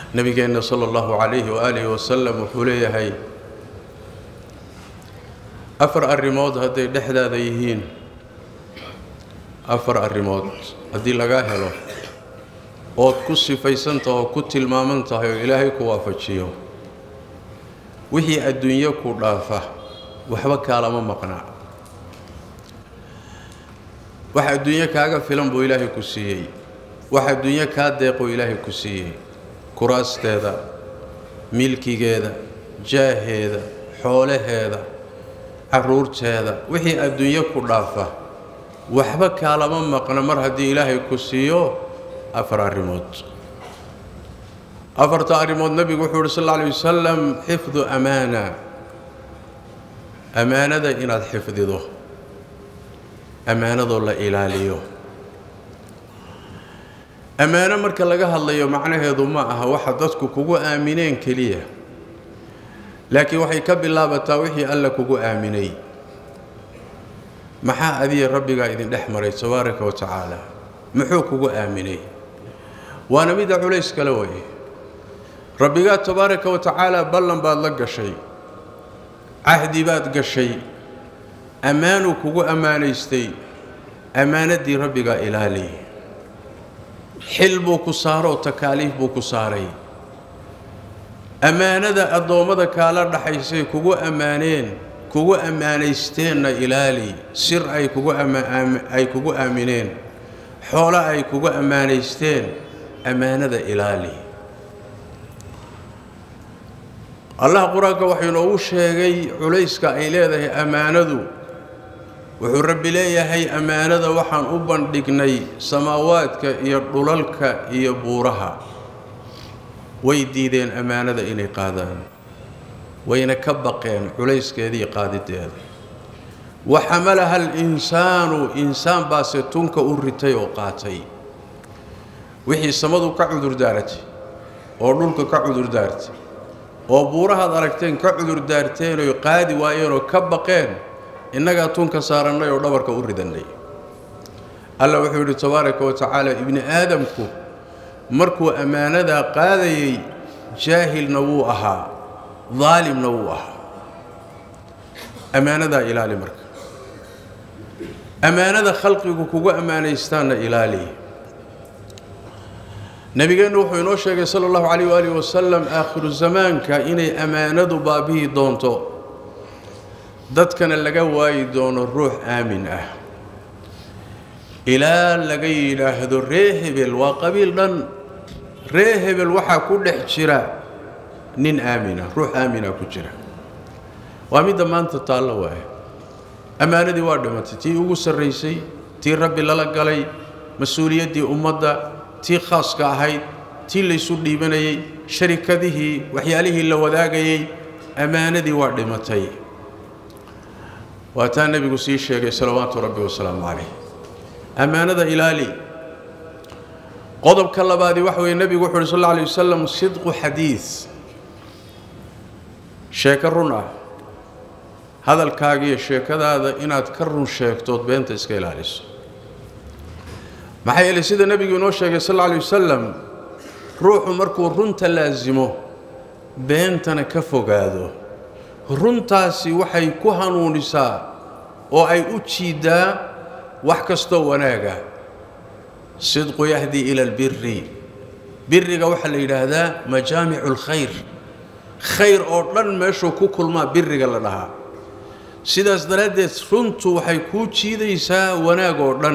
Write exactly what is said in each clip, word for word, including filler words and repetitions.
نبينا صلى الله عليه وآله وسلم وحوليه هاي أفر الرماد هذي دحدا ذيهين أفر الرماد هذي لقاها له أو كسي فيسنته أو كتل ما منته إلهي كوافتشيو وهي الدنيا كلافة وحبك على ما مقنع واحد الدنيا كاغا فيلم بو إلهي كسيي واحد الدنيا كاديقو إلهي كسيي كراس هذا ملكي هذا جاه هذا حوله هذا عرورت هذا وحي الدنيا كلافة وحبك على ما مقنع مر هدي إلهي كسيو أفر الرموت أفر الرموت النبي صلى الله عليه وسلم حفظ أمانة أمانة إن الحفظ ذو أمانة ذو الله إلاليو أمانة مركا لقاها الله يو معناها ذو معها وحدتك كوكو آمنين كليه لكن وحي كب الله بتاوحي ألا كوكو آمني محا أذي ربي قاعدين نحمر تبارك وتعالى محو كوكو آمني وأنا ميدا عليس كلوي ربي قال تبارك وتعالى بلن بعد لقى شيء عهدي بعد قشي أمانو كوكو أمانيستي أمانة دي ربي قال إلالي حلبو كسارو تكاليف بو كساري أمانة دا أدوما دا كالار دا حيسي كوكو أمانين كوكو أمانيستين إلالي سر أي كوكو أم أي كوكو آمنين حولا أي كوكو أمانيستين أمانة دا إلالي الله قرآن وحي نوش هاي عليسك إليه أمانة وحي رب ليه هاي أمانة وحن أبن دقني سماواتك يردلالك يبورها ويديدين أمانة إني قادان وين كبقين عليسك هذه قادتها وحملها الإنسان إنسان باستونك أرتي وقاتي وحي سمدو كعذر دارتي ورنولك كعذر دارتي وبورها دركتين كعذر دارتين ويقادي وإيرو كبقين إنك تونك صارنا يودبرك أردن لي الله وحده تبارك وتعالى ابن آدمكو مركو أمانة قاذي جاهل نووها ظالم نووها أمانة إلى مرك أمانة خلقك كوكو أمانة يستان إلى نبي نوح ينوشك صلى الله عليه وآله وسلم آخر الزمان كإني أمانة بابه دونتو داد كان اللقاء دون الروح آمنة إلى اللقاء إلهذ الريهب الوقبيل دن ريهب الوحى كل حجرة نين آمنة روح آمنة كجرة وامد ما أنت طالوا أمانة دي واردة تي أوس الرئيسي تي رب الله قالي مسؤولية دي أمضى تي خاص كهاي تي اللي يسودي بني شركته وحياله اللي وذاقي أمانة دي واردة متي وأتى النبي قصي الشيخ صلوات ربي وسلامه عليه أمانة إلالي قضب كلا بعد وحوي النبي صلى الله عليه وسلم صدق حديث شاكرنا هذا الكاغي الشيك هذا إن أتكرر شيك توت بنت إسكيل عليس ما حي اللي سيد النبي صلى الله عليه وسلم روح مركو رنت لازمه بنتنا كفو قادو runtaasi waxay ku hanuunisaa oo ay u jiidaa wax kasto wanaaga sidqu yahdi ila albirri birriga waxa la yiraahdaa majaami'ul khayr khayr oo dhan meesho ku kulma birriga la dhahaa sidaas daraadeed runtu waxay ku jiidaysaa wanaag oo dhan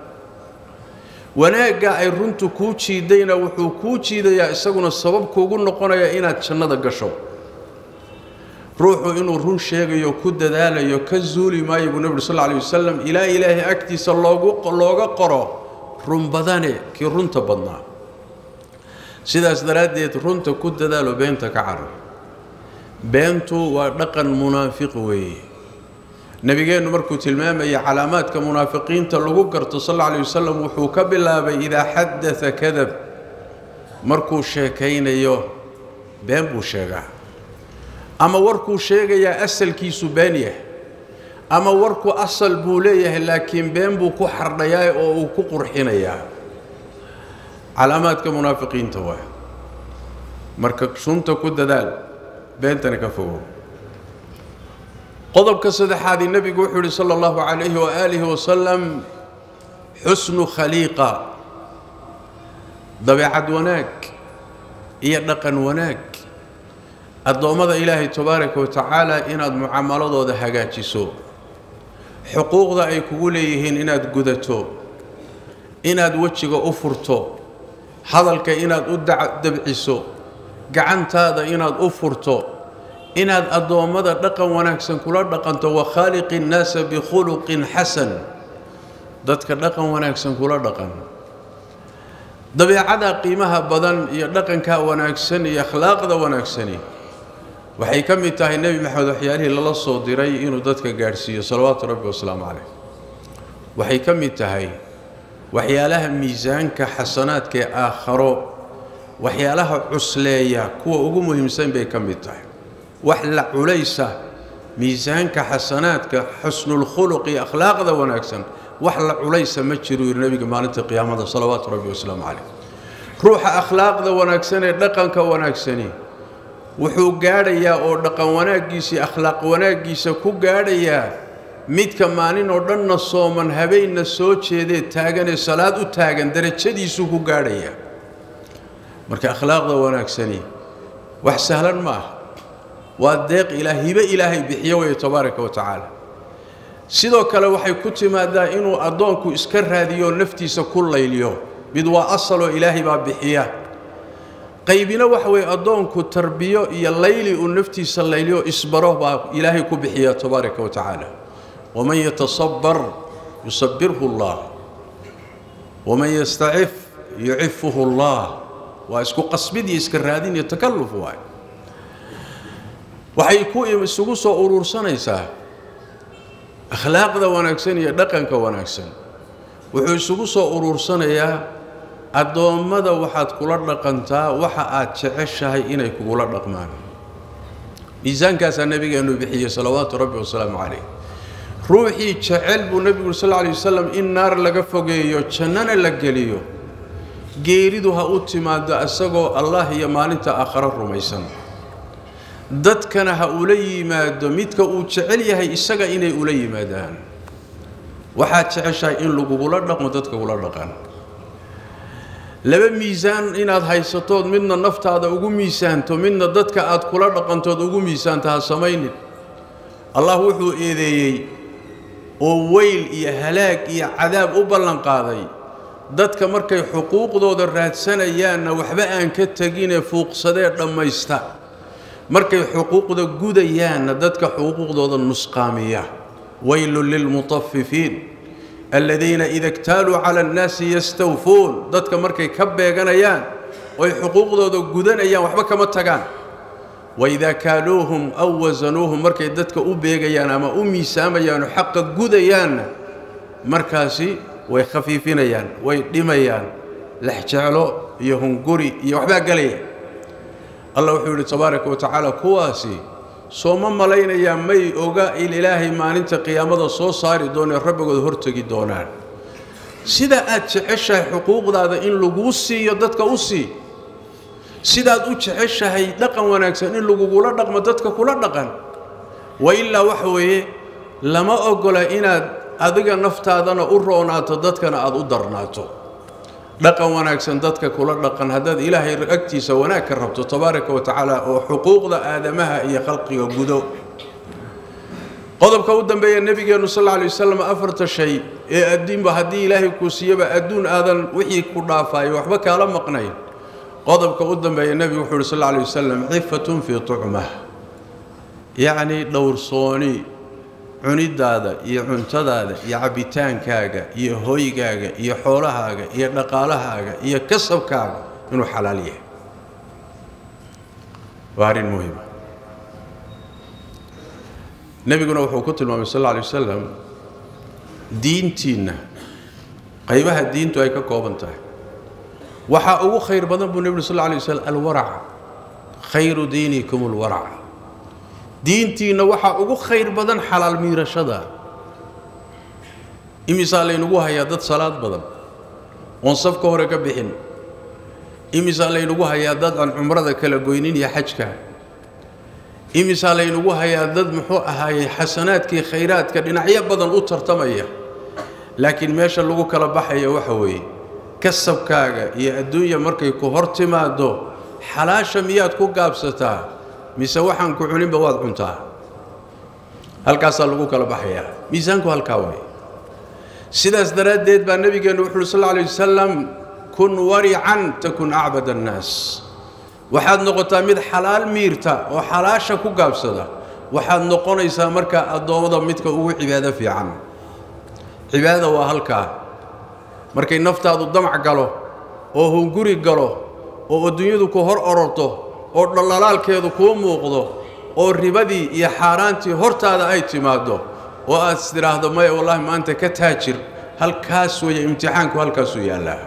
wanaaga ay runtu ku jiidayna wuxuu ku jiidayaa isaguna sabab kuugu noqonaya inaad jannada gasho روحو إنه رون شيء يكود ذلك يكزولي ما يقول النبي صلى الله عليه وسلم إلى إله أكتي صلى الله عليه قرأ رون بداني كي رون تبضنا سيدا أصدرات ديت رون تكود ذلك بينتك عرب بينتو ورقن منافق وي نبي جاء نمركو تلمام أي علامات كمنافقين تلقوا قرط صلى الله عليه وسلم وحوك بالله إذا حدث كذب مركو شاكين يو بينبو شاكا أما وركو شيء يا أصل كيسو بانيه أما وركو أصل بوليه لكن بينبو كحر يا أو كقرحين يا علامات كمنافقين توا marka sunta ku dadaal beentana ka fogow qodobka saddexaad nabigu wuxuu yiri sallallahu alayhi wa alihi wa sallam husnu khaliqa dabeecad wanaag iyo dhaqan wanaag adoomada ilaahay tabaaraka wa tacaala inaad muamaladooda hagaajiso xuquuqda ay kugu leeyihiin inaad gudato inaad wajiga u furto hadalka inaad u dabciso gacantaada inaad u furto inaad adoomada dhaqan wanaagsan kula dhaqanto wa khaliqin nas bi khuluqin hasan dadka dhaqan wanaagsan kula dhaqan dabeecada qiimaha badan iyo dhaqanka wanaagsan iyo akhlaaqda wanaagsan waxay ka mid tahay nabi maxamed waxyaalihi lala soo diray inuu dadka gaarsiiyo salawaatu rabbi wasalaamu calayh waxay ka mid tahay waxyaalaha miisaanka xasanaadka ee aakhiro waxyaalaha cusleeya kuwa ugu muhiimsan bay ka mid tahay wax la culaysa miisaanka xasanaadka xusnul khuluq iyo akhlaaqda wanaagsan wax la culaysa ma jiro nabiga maalinta qiyaamada salawaatu rabbi wasalaamu calayh ruuxa akhlaaqda wanaagsan ee dhaqanka wanaagsani wuxuu gaadhayaa oo dhaqan wanaagiisa akhlaaq wanaagiisa ku gaadhayaa midka maalin oo dhanna sooman habeenna soo jeeday taagan ee salaad u taagan darajadiisu ku gaadhayaa marka akhlaaqda wanaagsani wax sahlan ma aha waa deeq ilaahiba ilaahay bixiyo way tabaaraka wa tacaala sidoo kale waxay ku timaadaa inuu adoonku iska raadiyo naftiisa ku layliyo mid waa asal oo ilaahay baa bixiya qaybina waxa way adoonku tarbiyo iyo layli uu naftiisa layliyo isbaro baa ilaahay ku bixiya tabaaraka wa tacaala waman yatasabbar yusabbirhu allah waman yasta'if yu'iffuhu allah wa isku qasbidi iska raadin iyo takalluf waay waxay ku isugu soo urursanaysaa akhlaaqda wanaagsan iyo dhaqanka wanaagsan wuxuu isugu soo urursanayaa adoomada waxaad kula dhaqantaa waxa aad jeceshahay inay kugula dhaqmaan miisaankaas nabigeenu bixiyay salawaatu rabbi wasalaamu calayh ruuxii jecel buu nabigu sallallahu alayhi wasallam in naar laga fogeeyo jannana la geliyo geeridu ha u timaado asagoo allah iyo maalinta aakhira rumaysan dadkana ha ula yimaado midka uu jecel yahay isaga inay ula yimaadaan waxaad jeceshahay in lagugula dhaqmo dadka kula dhaqan laba miisaan inaad haysatood midna naftaada ugu miisaanto midna dadka aad kula dhaqantood ugu miisaanto ha samaynin allah wuxuu eedeeyey oo weyl iyo halaag iyo cadaab u ballan qaaday dadka markay xuquuqdooda raadsanayaanna waxba aan ka tagine fuuqsadee dhammaysta markay xuquuqda gudayaanna dadka xuquuqdooda nusqaamiya waylun lilmutaffifiin الذين إذا اكتالوا على الناس يستوفون ذاتك مركي كبيغانيان وي حقوقدooda gudanayaan waxba kama tagaan وإذا كالوهم أو وزنوهم مركي ذاتك u beegayaan ama u miisaamayaan xaq gudayaan markaasi way khafiifinayaan way dhimayaan laxjaalo iyo hunguri iyo waxba galay Allah wuxuu yiri tabaaraka wa tacaala kuwaasi sooma malaynaya may oga in ilaahay maalinta qiyaamada soo saari doono rabbigood hortagi doonaan sida aad jeceshahay xuquuqdaada in lagu siiyo dadka u sii sida aad u jeceshahay dhaqan wanaagsan in lagu gula dhaqmo dadka kula dhaqan wa illa waxa weeye lama ogola inaad adiga naftaadana u roonaato dadkana aad u darnaato dhaqan wanaagsan dadka kula dhaqan hadaad ilaahay agtiisa wanaag ka rabto tabaaraka wa tacaala oo xuquuqda aadamaha iyo khalqiga gudo qodobka u dambeeya nabigeenu sallallahu alayhi wasallam afarta shay ee addiinba hadii ilaahay ku siiyaba adduun aadan wixii ku dhaafay waxba kala maqnay qodobka u dambeeya nabigu wuxuu sallallahu alayhi wasallam ifatun fi tu'mah yaani dowrsooni cunidaada iyo cuntadaada iyo cabitaankaaga iyo hooygaaga iyo xoolahaaga iyo dhaqaalahaaga iyo kasabkaaga inuu xalaal yahay waarin muhiim nabiguna wuxuu ku tilmaamay sallallahu alayhi wasallam diintiina qaybaha diintu ay ka kooban tahay waxa ugu khayr badan buu nabiga sallallahu alayhi wasallam alwara' khayru diinikum alwara' diintiina waxa ugu khayr badan xalaal miirashada imisaal ay nagu hayaa dad salaad badan oo safka hore ka bixin imisaa laynagu hayaa dad aan cumrada kala goynin iyo xajka imisaa laynagu hayaa dad muxuu ahaayey xasanaadkii khayraadka dhinacyo badan u tartamaya laakiin meesha lagu kala baxaya waxa weeye kasabkaaga iyo adduunya markay ku hor timaado xalaasha miyaad ku gaabsataa mise waxaan ku cuninba waad cuntaa halkaasaa lagu kala baxayaa miisaanku halkaa weeye sidaas daraaddeed baa nabigeenu wuxuu sal alla alayh wasalam kun warican takun acbad annaas waxaad noqotaa mid xalaal miirta oo xalaasha ku gaabsada waxaad noqonaysaa markaa addoommada midka ugu cibaado fiican cibaadada waa halkaa markay naftaadu damac galo oo hunguri galo oo adduunyadu ku hor ororto oo dhallalaalkeedu kuu muuqdo oo ribadii iyo xaaraantii hortaada ay timaado oo aad istiraahdo maya wallaahi maanta ka taajir halkaas weeye imtixaanku halkaasuu yaallaa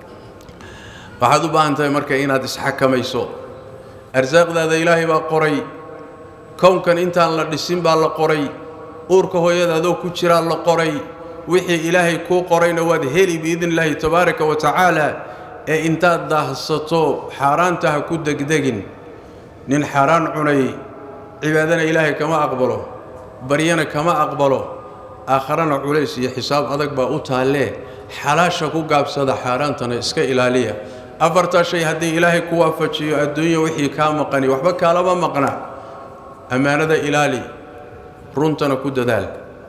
waxaad u baahan tahay marka inaad isxakamayso arsaaqdaada ilaahay baa qoray kownkan intaan la dhisin baa la qoray uurka hooyadaadoo ku jiraa la qoray wixii ilaahay kuu qorayna waad heli biidn illaahi tabaaraka wa tacaala ee intaad daahsato xaaraanta ha ku degdegin nin xaaraan cunay cibaadana ilaahay kama aqbalo baryana kama aqbalo aakharana culays iyo xisaab adag baa u taalle xalaasha ku gaabsada xaaraantana iska ilaaliya afartaa shay haddii ilaahay ku waafajiyo adduunya wixii kaa maqani waxba kaalama maqna ammaanada ilaali runtana ku dadaal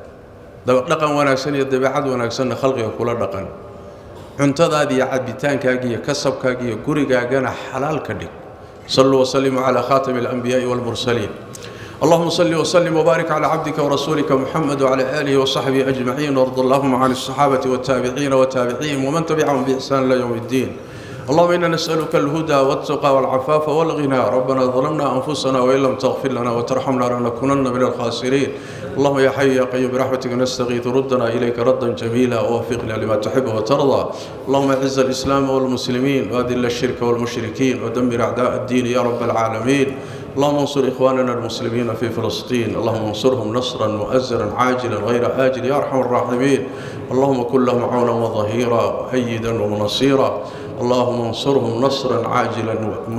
dhaqan wanaagsan iyo dabeecad wanaagsanna khalqiga kula dhaqan cuntadaada iyo cabitaankaaga iyo kasabkaaga iyo gurigaagana xalaal ka dhig صلوا وسلموا على خاتم الأنبياء والمرسلين اللهم صل وسلم وبارك على عبدك ورسولك محمد وعلى آله وصحبه أجمعين وارض اللهم عن الصحابة والتابعين وتابعيهم ومن تبعهم بإحسان إلى يوم الدين اللهم إنا نسألك الهدى والتقى والعفاف والغنى ربنا ظلمنا أنفسنا وإن لم تغفر لنا وترحمنا لنكونن من الخاسرين اللهم يا حي يا قيوم برحمتك نستغيث ردنا إليك ردا جميلا ووفقنا لما تحب وترضى اللهم اعز الإسلام والمسلمين وأذل الشرك والمشركين ودمر أعداء الدين يا رب العالمين اللهم انصر إخواننا المسلمين في فلسطين اللهم انصرهم نصرا مؤزرا عاجلا غير آجل يا أرحم الراحمين اللهم كن لهم عونا وظهيرا وأيدا ونصيرا اللهم انصرهم نصرا عاجلا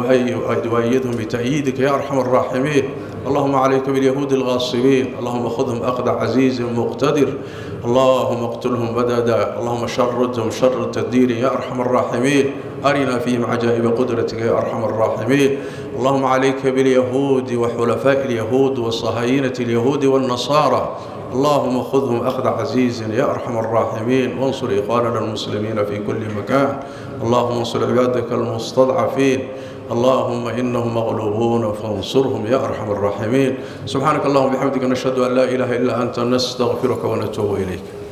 وأيدهم بتأييدك يا أرحم الراحمين اللهم عليك باليهود الغاصبين اللهم خذهم أخذ عزيز مقتدر اللهم اقتلهم بددا اللهم شردهم شر التدبير يا أرحم الراحمين أرنا فيهم عجائب قدرتك يا أرحم الراحمين اللهم عليك باليهود وحلفاء اليهود وصهاينة اليهود والنصارى اللهم خذهم أخذ عزيز يا أرحم الراحمين وانصر إخواننا المسلمين في كل مكان اللهم انصر عبادك المستضعفين اللهم إنهم مغلوبون فانصرهم يا أرحم الراحمين سبحانك اللهم وبحمدك نشهد أن لا إله إلا أنت نستغفرك ونتوب إليك